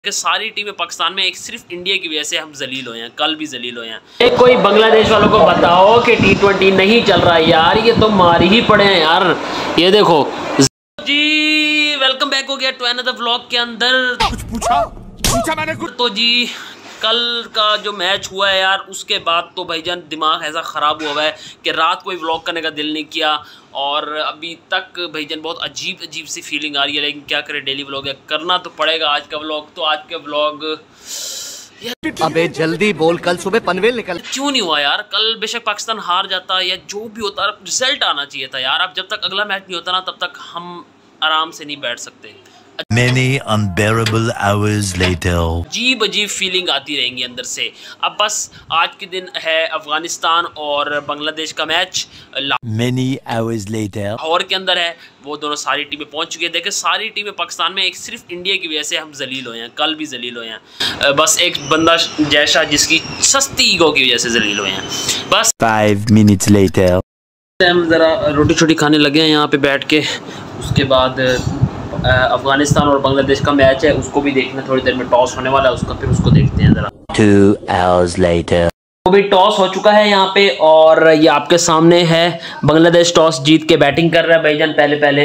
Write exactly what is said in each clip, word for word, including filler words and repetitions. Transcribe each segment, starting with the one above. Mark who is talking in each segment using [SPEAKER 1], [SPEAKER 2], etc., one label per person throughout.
[SPEAKER 1] कि सारी टीमें पाकिस्तान में एक सिर्फ इंडिया की वजह से हम जलील हुए हैं, कल भी जलील हुए हैं। कोई बांग्लादेश वालों को बताओ कि टी ट्वेंटी नहीं चल रहा है यार, ये तो मार ही पड़े हैं यार। ये देखो जी, वेलकम बैक हो गया टू अनदर व्लॉग के अंदर।
[SPEAKER 2] कुछ पूछा पूछा मैंने कुछ
[SPEAKER 1] तो जी कल का जो मैच हुआ है यार, उसके बाद तो भाईजान दिमाग ऐसा ख़राब हुआ है कि रात को ही व्लॉग करने का दिल नहीं किया और अभी तक भाईजान बहुत अजीब अजीब सी फीलिंग आ रही है। लेकिन क्या करें, डेली व्लॉग है, करना तो पड़ेगा आज का व्लॉग। तो आज का व्लॉग
[SPEAKER 3] अबे जल्दी बोल, कल सुबह पनवेल निकल।
[SPEAKER 1] क्यों नहीं हुआ यार? कल बेशक पाकिस्तान हार जाता या जो भी होता, रिजल्ट आना चाहिए था यार। अब जब तक अगला मैच नहीं होता ना, तब तक हम आराम से नहीं बैठ सकते।
[SPEAKER 4] Many unbearable hours later.
[SPEAKER 1] अजीब अजीब फीलिंग आती रहेंगी अंदर से। अब बस आज के दिन है अफगानिस्तान और बांग्लादेश का match.
[SPEAKER 4] Many hours later.
[SPEAKER 1] Lahore के अंदर है, वो दोनों सारी टीमें पहुंच चुकी है। देखें सारी टीमें पाकिस्तान में एक सिर्फ इंडिया की वजह से हम जलील हुए हैं, कल भी जलील हुए हैं। बस एक बंदा जैसा जिसकी सस्ती ईगो की वजह से जलील हुए हैं बस।
[SPEAKER 4] Five minutes later.
[SPEAKER 1] हम ज़रा रोटी छोटी खाने लगे हैं यहाँ पे बैठ के। उसके बाद अफगानिस्तान और बांग्लादेश का मैच है, उसको भी देखना, थोड़ी देर में टॉस होने वाला है उसका, फिर उसको देखते हैं ज़रा।
[SPEAKER 4] Two hours later.
[SPEAKER 1] वो भी टॉस हो चुका है यहाँ पे और ये आपके सामने है। बांग्लादेश टॉस जीत के बैटिंग कर रहा है भाईजान। पहले पहले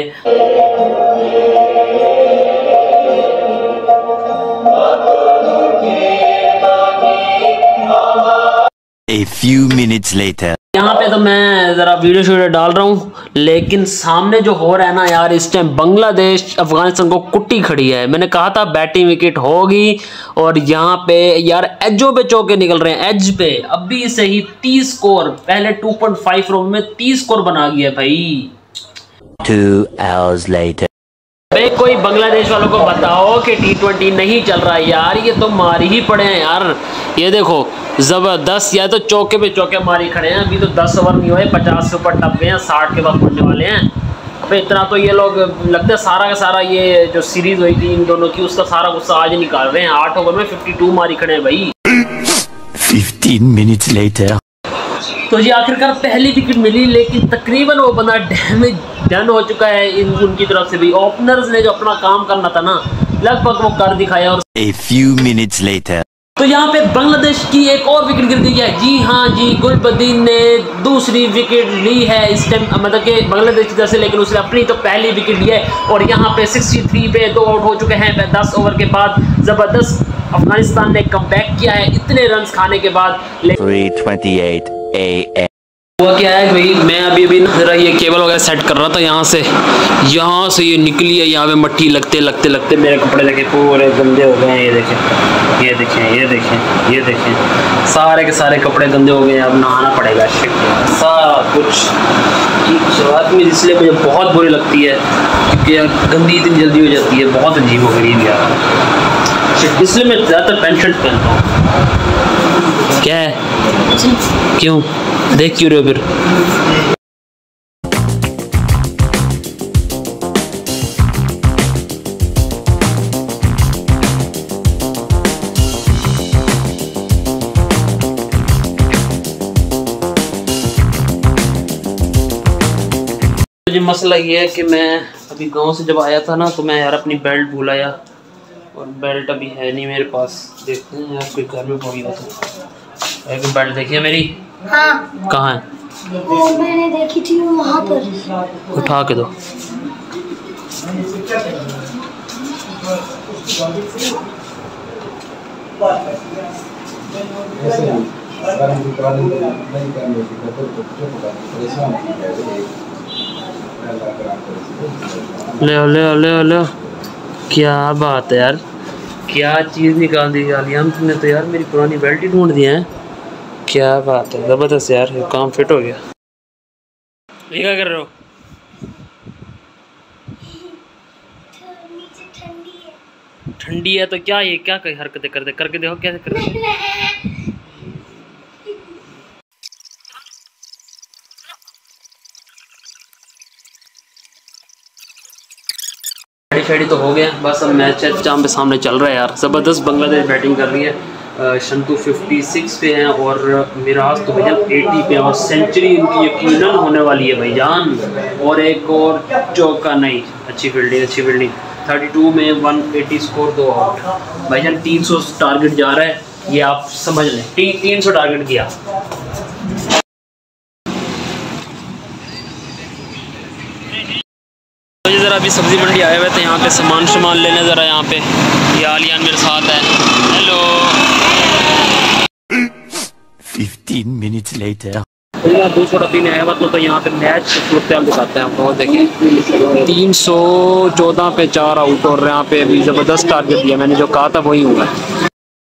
[SPEAKER 4] A few minutes later.
[SPEAKER 1] यहाँ पे तो मैं ज़रा वीडियो शीडियो डाल रहा हूँ, लेकिन सामने जो हो रहा है ना यार, इस टाइम बांग्लादेश अफगानिस्तान को कुट्टी खड़ी है। मैंने कहा था बैटिंग विकेट होगी और यहाँ पे यार एजों पे चौके निकल रहे हैं, एज पे। अभी से ही तीस स्कोर, पहले टू पॉइंट फाइव ओवर में तीस स्कोर बना गया भाई।
[SPEAKER 4] Two hours later.
[SPEAKER 1] भाई कोई बांग्लादेश वालों को बताओ कि टी ट्वेंटी नहीं चल रहा है यार, ये तो मार ही पड़े हैं यार। ये देखो जबरदस्त, या तो चौके पे चौके मारी खड़े हैं। अभी तो दस ओवर नहीं हुए, पचास से ऊपर टप गए हैं, साठ के बाद पड़ने वाले हैं। अबे इतना तो ये लोग लगता है सारा का सारा ये जो सीरीज हुई थी इन दोनों की, उसका सारा गुस्सा आज निकाल रहे हैं। आठ ओवर में फिफ्टी टू मारी खड़े हैं भाई।
[SPEAKER 4] Fifteen minutes later.
[SPEAKER 1] तो जी आखिरकार पहली विकेट मिली, लेकिन तकरीबन वो बंदा डैमेज डन हो चुका है इन उनकी तरफ से भी। ओपनर्स ने जो अपना काम करना था ना, लगभग वो कर दिखाया। और
[SPEAKER 4] A few minutes later.
[SPEAKER 1] तो यहाँ पे बांग्लादेश की एक और विकेट गिर गई है। जी हाँ जी, गुलबदीन ने दूसरी विकेट ली है इस टाइम, मतलब कि बांग्लादेश की तरफ से, लेकिन उसने अपनी तो पहली विकेट ली है। और यहाँ पे तिरसठ पे दो आउट हो चुके हैं दस ओवर के बाद। ज़बरदस्त अफगानिस्तान ने कमबैक किया है इतने रन खाने के बाद।
[SPEAKER 4] Three twenty-eight A M.
[SPEAKER 1] हुआ क्या है भाई, मैं अभी अभी जरा ये केबल वगैरह सेट कर रहा था। यहाँ से यहाँ से ये निकली है, यहाँ पे मट्टी लगते लगते लगते मेरे कपड़े देखे पूरे गंदे हो गए हैं। ये देखें ये देखें ये देखें ये देखें सारे के सारे कपड़े गंदे हो गए हैं। अब नहाना पड़ेगा शिट सारा कुछ। शुरुआत में इसलिए मुझे बहुत बुरी लगती है क्योंकि यार गंदी इतनी जल्दी हो जाती है, बहुत अजीब हो गई यार शिट। इसलिए मैं ज़्यादातर पैंट शर्ट पहनता हूँ। क्या है, क्यों देख क्यों रहे हो फिर? मुझे मसला ये है कि मैं अभी गांव से जब आया था ना, तो मैं यार अपनी बेल्ट भूल आया और बेल्ट अभी है नहीं मेरे पास। देखते हैं यार कोई घर में पड़ी हो तो। एक बेल्ट देखिए मेरी।
[SPEAKER 5] हाँ।
[SPEAKER 1] कहाँ है?
[SPEAKER 5] वो मैंने देखी थी वहाँ पर।
[SPEAKER 1] उठा के दो। ले ले ले ले, क्या बात है यार, क्या चीज़ निकाल दी यार हम तुमने तो यार। मेरी पुरानी बेल्ट ही ढूंढ दी है, क्या बात है, ज़बरदस्त यार, ये काम फिट हो गया। ये क्या कर रहे हो? ठंडी है तो क्या, ये क्या कई हरकतें करते करके देखो कैसे कर रहे हो। शेडी तो हो गया, बस अब मैच है जहाँ पे सामने चल रहा है यार। ज़बरदस्त बांग्लादेश बैटिंग कर रही है। शंतु छप्पन पे हैं और मिराज तो भैया अस्सी पे हैं और सेंचुरी उनकी यकीनन होने वाली है भाईजान। और एक और चौका नहीं, अच्छी फील्डिंग अच्छी फील्डिंग थर्टी टू में वन एटी स्कोर, दो आउट। भाईजान तीन सौ टारगेट जा रहा है, ये आप समझ लें। ती, तीन सौ टारगेट किया। मुझे ज़रा अभी सब्ज़ी मंडी आए हुए थे, यहाँ पे सामान सामान लेने ज़रा। यहाँ पे ये आलियान मेरे साथ है। हेलो।
[SPEAKER 4] Fifteen minutes later.
[SPEAKER 1] दो सौ पीने आया हुआ तो, तो यहाँ पे मैच सूरत दिखाते हैं आपको। देखिए तीन सौ चौदह पे चार आउट और यहाँ पे अभी ज़बरदस्त टारगेट दिया। मैंने जो कहा था वही हुआ है।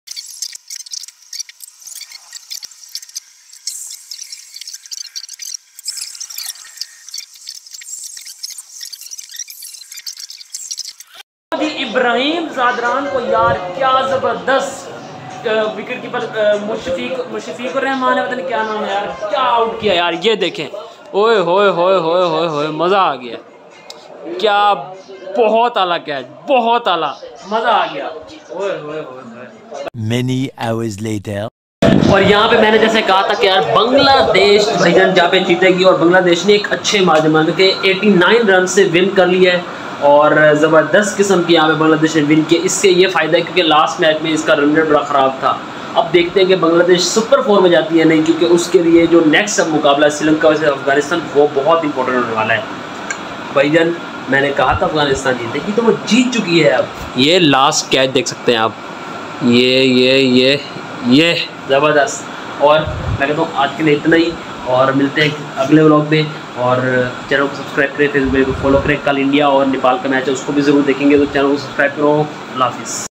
[SPEAKER 1] इब्राहिम ज़ादरान को यार क्या ज़बरदस्त विकेट कीपर मुशफीक मुशफीकुर रहमान है, पता नहीं क्या नाम है यार, क्या आउट किया यार। ये देखें, ओए होए होए होए होए होए, मज़ा आ गया। क्या बहुत आला कैच, बहुत आला, मज़ा आ गया। ओए होए होए।
[SPEAKER 4] Many hours later.
[SPEAKER 1] और यहाँ पे मैंने जैसे कहा था कि यार बांग्लादेश भाईजान जहाँ पे जीतेगी, और बांग्लादेश ने एक अच्छे मार्जिन के नवासी रन से विन कर लिया है और ज़बरदस्त किस्म की यहाँ पे बांग्लादेश ने विन किया। इससे ये फ़ायदा है क्योंकि लास्ट मैच में इसका रन रेट बड़ा ख़राब था। अब देखते हैं कि बांग्लादेश सुपर फोर में जाती है नहीं, क्योंकि उसके लिए जो नेक्स्ट अब मुकाबला श्रीलंका से अफगानिस्तान, वो बहुत इंपॉर्टेंट होने वाला है। भाईजान मैंने कहा था अफगानिस्तान जीतेगी, तो वो जीत चुकी है। अब ये लास्ट कैच देख सकते हैं आप, ये ये ये ये ज़बरदस्त। और मैं कहता हूँ आज के लिए इतना ही, और मिलते हैं अगले व्लॉग में। और चैनल को सब्सक्राइब करें, फेसबुक को फॉलो करें। कल इंडिया और नेपाल का मैच है, उसको भी ज़रूर देखेंगे, तो चैनल को सब्सक्राइब करो। अल्लाह हाफिज़।